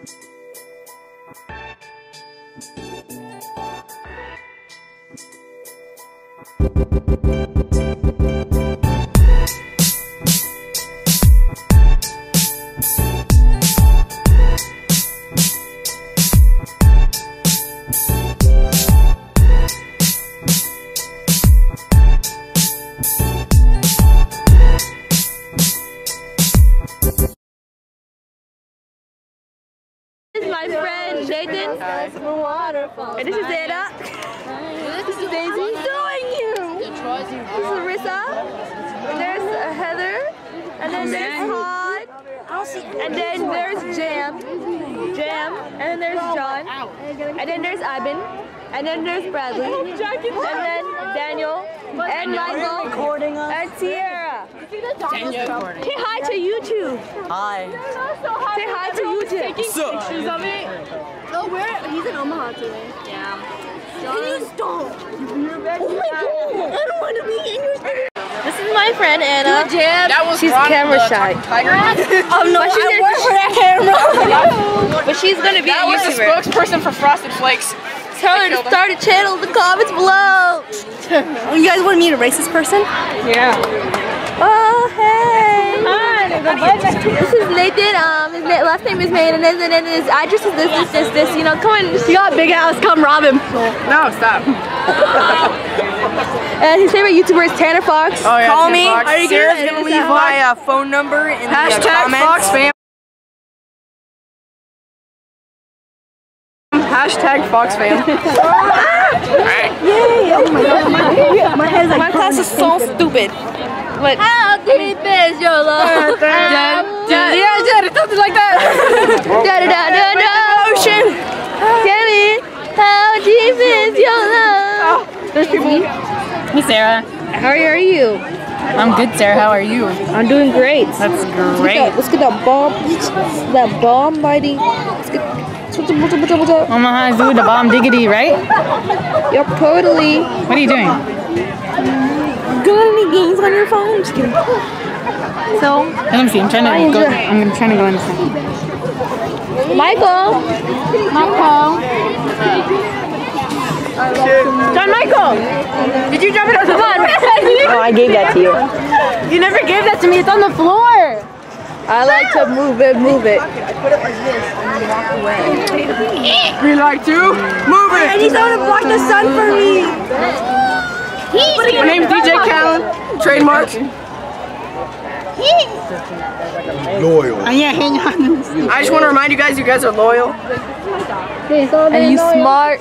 This is my friend Nathan. And this is Anna. This is Daisy. What are you doing? This is Larissa. And there's Heather. And then there's Todd. And then there's Jam. And then there's John. And then there's Ivan. And then there's Bradley. And then Daniel. And Michael. And Sierra. Say hi to YouTube. Hi. Say hi to YouTube. Pictures of it. Oh, he's in Omaha today. Yeah. Can you stop? Oh my god! I don't want to be in your video. This is my friend Anna. She's camera shy. No, but I work for that camera. But she's gonna be a YouTuber. That was the spokesperson for Frosted Flakes. Tell her to start a channel in the comments below. You guys want to meet a racist person? Yeah. Oh, hey. Hi. This is Nathan. His last name is Maine, and then his address is this. You know, come on. You got a big house. Come rob him. No, stop. And his favorite YouTuber is Tanner Fox. Oh, yeah, Call me. Fox. Are you Sarah's gonna leave my phone number in the comments. Fox fam. Hashtag Fox fam. Yay! Oh my god, my head's like My class is so stupid. What? How deep is your love? Yeah, something like that. Ocean. Tell me, how deep is your love? There's people. Hey Sarah. How are you? I'm good, Sarah. How are you? I'm doing great. That's great. Let's get that bomb mighty. Omaha Zoo, the bomb diggity, right? Yep, totally. What are you doing? Got any games on your phone? I'm just kidding. So, Let me see. I'm trying to go in this one. Michael. John Michael. Did you drop it on the Come on. Oh, I gave that to you. You never gave that to me. It's on the floor. I like to move it. We like to move it. I need someone to block the sun for me. My name's DJ Callan. Trademark. Loyal. I just want to remind you guys are loyal. And you smart.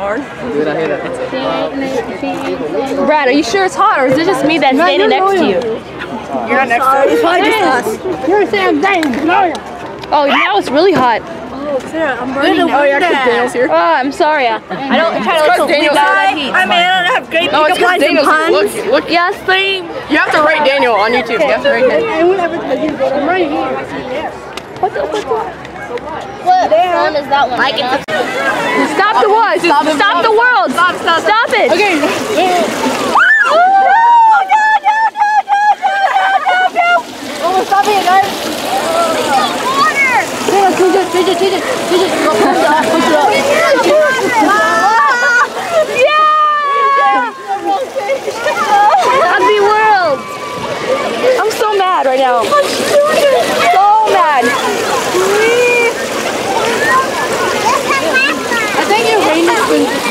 Brad, are you sure it's hot, or is it just me that's standing next to you? You're not next to It's probably just us. You're Sam Dane. Oh, now it's really hot. Sarah, I'm burning. Oh yeah, because Daniel's here. Oh, I'm sorry. I don't try to let you Daniel's out of that heat. I mean, I don't have great No, it's pickup because lines and Daniel's puns. here. Look. Yes, same. You have to rate Daniel on YouTube. You have to rate Daniel. I'm right here. What Phone is that one? Stop the world. Stop the world. Stop it. Okay. Oh, stop it, guys. Happy world. I'm so mad right now. So mad. I think your rain is going to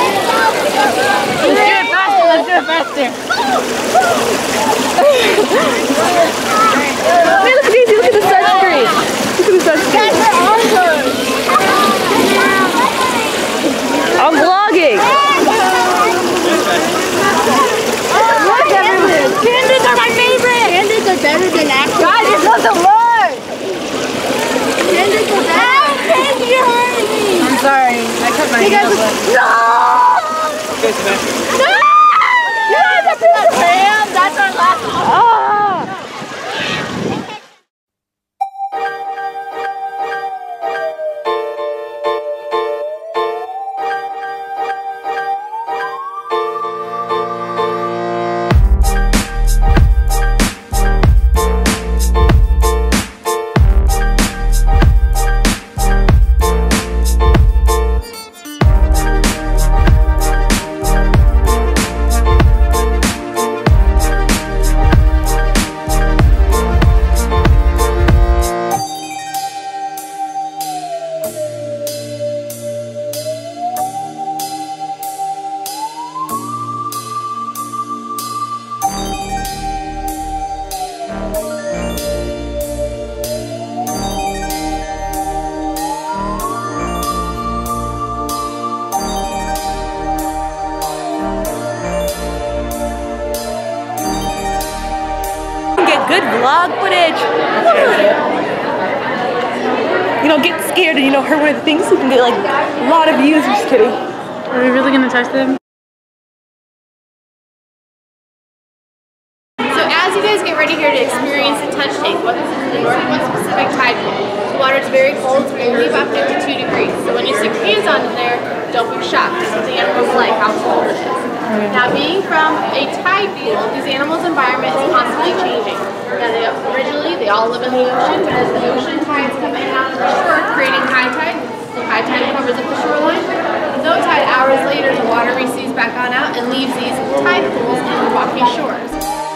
Let's do it faster. Hey, look at these. Look at the sunscreen. Look at the sunscreen. I'm vlogging. Pandas are my favorite. Pandas are better than actual. Guys, it's not the word. Pandas are better. Pandas, you're hurting me. I'm sorry. I cut my nails. No! You guys are doing the ham. That's our last one. vlog footage. You know, get scared and you know, hurt one of the things. You can get like a lot of views. Just kidding. Are we really gonna touch them? So as you guys get ready here to experience the touch tank, what this is the Northwest Pacific tide pool. The water is very cold, it's only about 52 degrees. So when you stick your hands on in there, don't be shocked. This is what the animals like, how cold it is. Now being from a tide pool, these animals' environment is constantly changing. Now originally they all live in the ocean, but as the ocean tides come in and out of the shore, creating high tide, the high tide covers up the shoreline. Low tide, hours later, the water recedes back on out and leaves these tide pools in the rocky shores.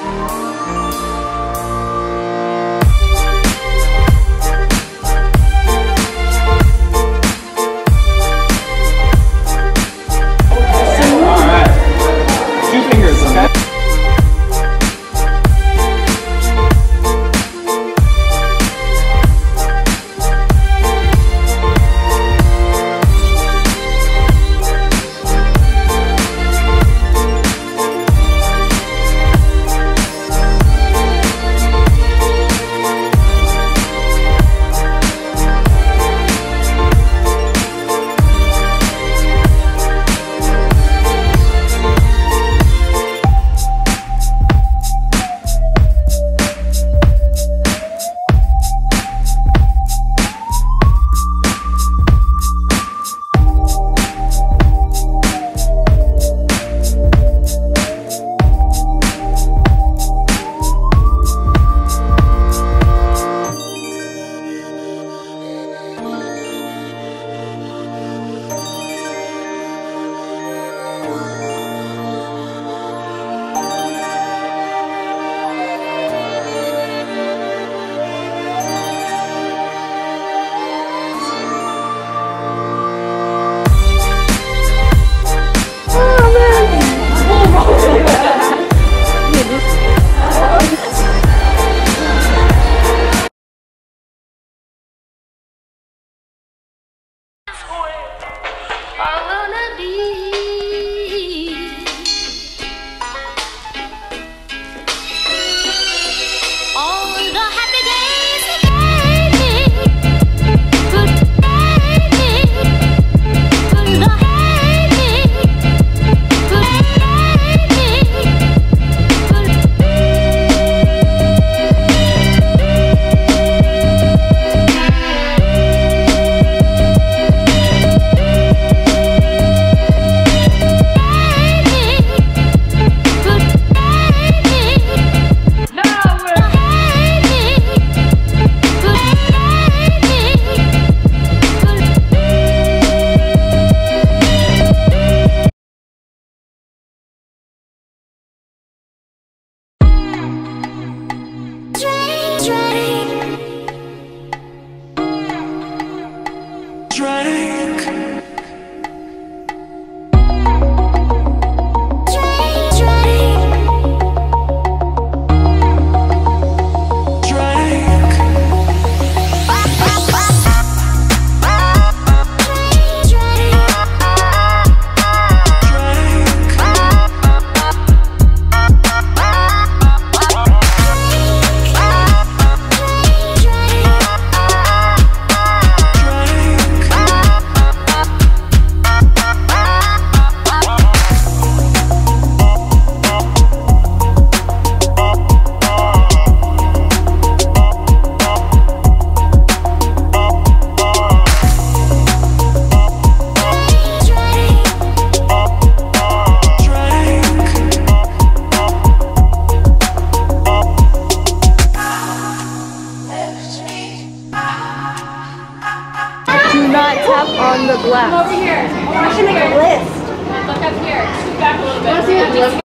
On the glass. Come over here. I should make a list. Look up here. Scoot back a little bit.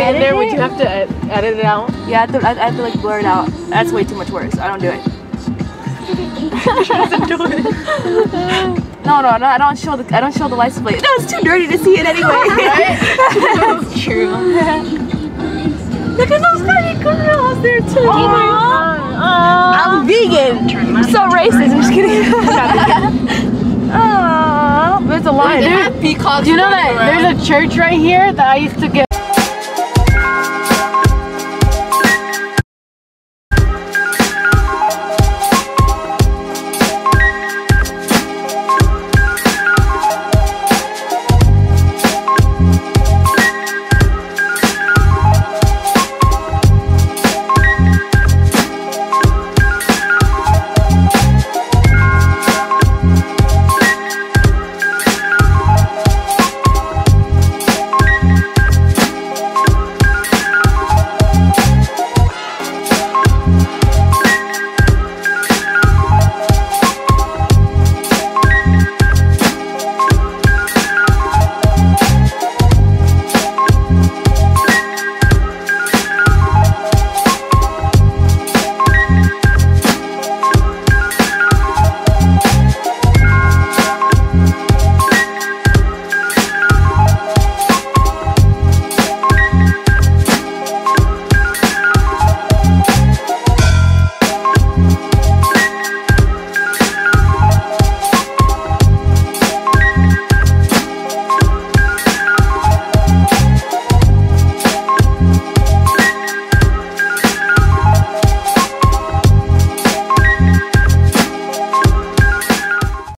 in there, would you have to edit it out? Yeah, I have to like blur it out. That's way too much work. So I don't do it. She doesn't do it. No, I don't show the license plate. No, it's too dirty to see it anyway. Right? That's true. Look at those tiny girls there too. I'm vegan. I'm so racist. I'm just kidding. Aww. There's a line. Do you know that there's a church right here that I used to get